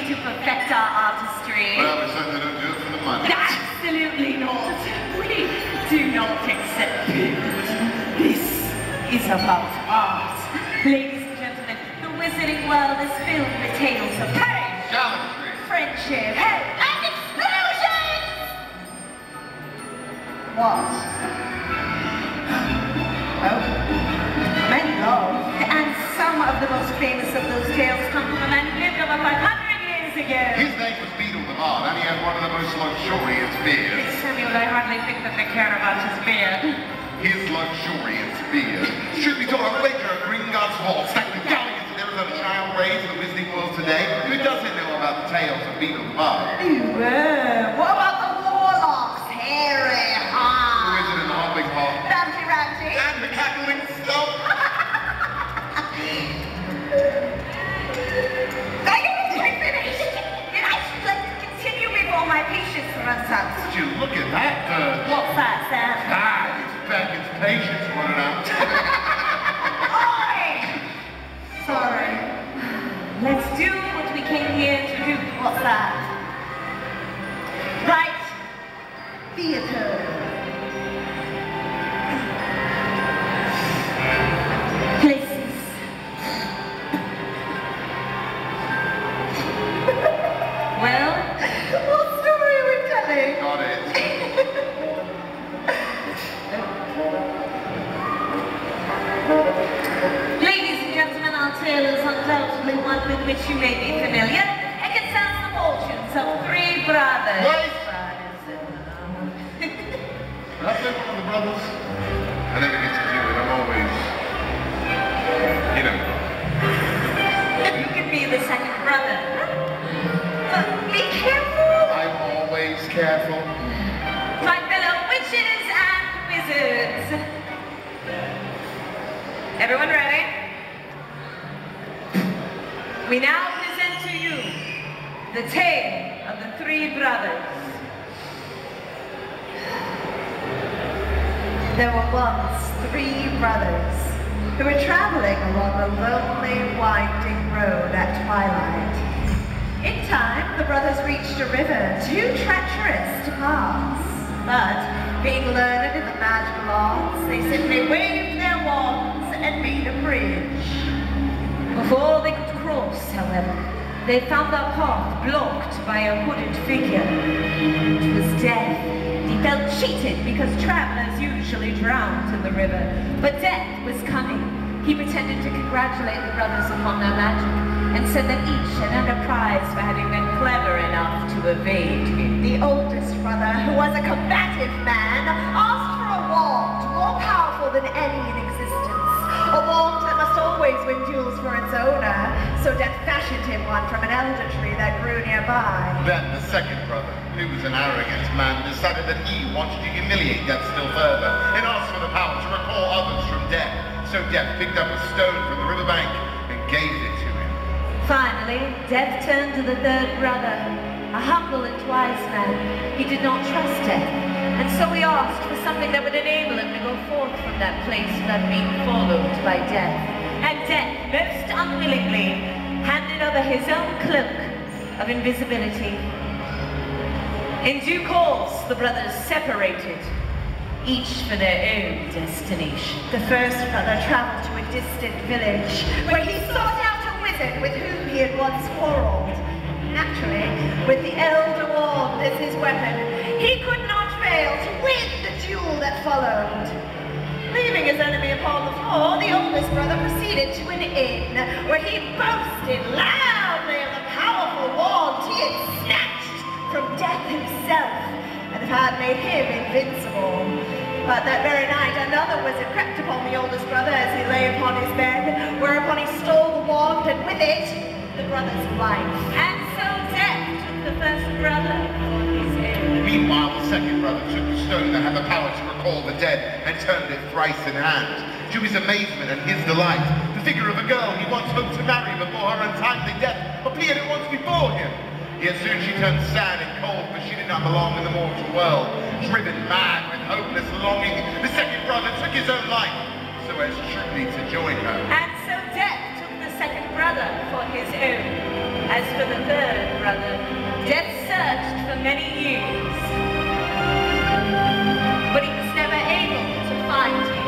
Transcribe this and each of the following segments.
to perfect our artistry. Well, we certainly don't do it for the money. Absolutely not. We do not accept payment. This is about art. Ladies and gentlemen, the wizarding world is filled with tales of courage, Gallantry, friendship, and explosions! What? Oh. Men love. And some of the most famous of those tales come from a man who lived over 500 years ago. His name was Beetle the Bard, and he had one of the most luxurious beards. Samuel, I hardly think that they care about his beard. His luxurious beard. Should be taught a wager at Gringotts Hall, stacked with galleons and there is a child raised in the wizarding world today. Who doesn't know about the tales of Beetle the Bard? What about the warlocks? Harry, The wizard in the hobbling hall. Ramsey. And the cackling stump. Are you finished? Did I continue before my patience runs out? Would you look at that bird? What's that, Sam? It's Beckett's patience running out. Oi! Sorry. Let's do what we came here to do. What's that? Right. Theater. Places. Well, what story are we telling? Got it. Ladies and gentlemen, our tale is undoubtedly one with which you may be familiar. It concerns the fortunes of three brothers. Wait! That's it, one of the brothers. I never get to do it, I'm always, you know. You could be the second brother. Be careful. I'm always careful. My fellow witches and wizards. Everyone ready? We now present to you the tale of the three brothers. There were once three brothers who were traveling along a lonely, winding road at twilight. In time, the brothers reached a river too treacherous to pass. But, being learned in the magical arts, they simply waved their wands and made a bridge. Before they could cross, however, they found their path blocked by a hooded figure. It was Death. He felt cheated because travelers usually drowned in the river. But Death was cunning. He pretended to congratulate the brothers upon their magic and said that each had earned a prize for having been clever enough to evade him. The oldest brother, who was a combative man, asked for a wand more powerful than any in existence. A wand that must always win duels for its owner. So Death fashioned him one from an elder tree that grew nearby. Then the second brother, who was an arrogant man, decided that he wanted to humiliate Death still further and asked for the power to recall others from death. So Death picked up a stone from the riverbank and gave it to him. Finally, Death turned to the third brother, a humble and wise man. He did not trust Death, and so he asked for something that would enable him to go forth from that place without being followed by Death. And Death, most unwillingly, handed over his own cloak of invisibility. In due course, the brothers separated, each for their own destination. The first brother traveled to a distant village, where he sought out a wizard with whom he had once quarreled. Naturally, with the Elder Wand as his weapon, he could not fail to win the duel that followed. Leaving his enemy upon the floor, the oldest brother proceeded to an inn, where he boasted loudly of the powerful wand he had snatched from Death himself, and had made him invincible. But that very night, another wizard crept upon the oldest brother as he lay upon his bed, whereupon he stole the wand, and with it, the brother's life. And so Death took the first brother for his own. Meanwhile, the second brother took the stone that had the power to recall the dead and turned it thrice in hand. To his amazement and his delight, the figure of a girl he once hoped to marry before her untimely death appeared at once before him. Yet soon she turned sad and cold, for she did not belong in the mortal world. Driven mad with hopeless longing, the second brother took his own life, so as truly to join her. And so Death took the second brother for his own. As for the third brother, Death searched for many years, but he was never able to find you.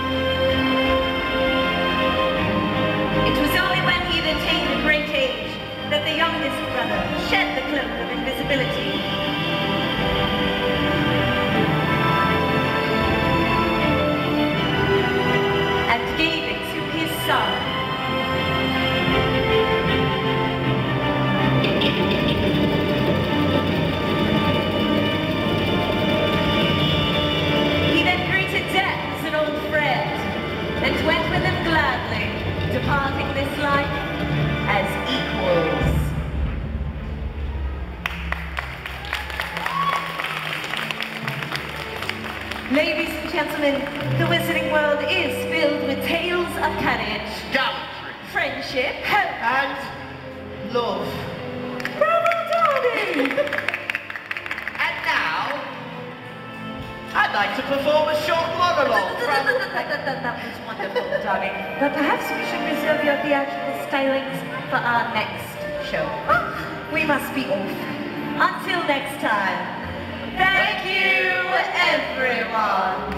It was only when he had attained a great age that the youngest brother shed the cloak of invisibility. And gave it to his son. He then greeted Death as an old friend, and went with him gladly, departing this life as equals. Ladies and gentlemen, the Wizarding World is filled with tales of courage, Gallantry. friendship, hope, And love. bravo, darling! And now, I'd like to perform a short monologue from... That was wonderful, darling. But perhaps we should reserve your theatrical stylings for our next show. We must be off. Until next time. Thank you, everyone.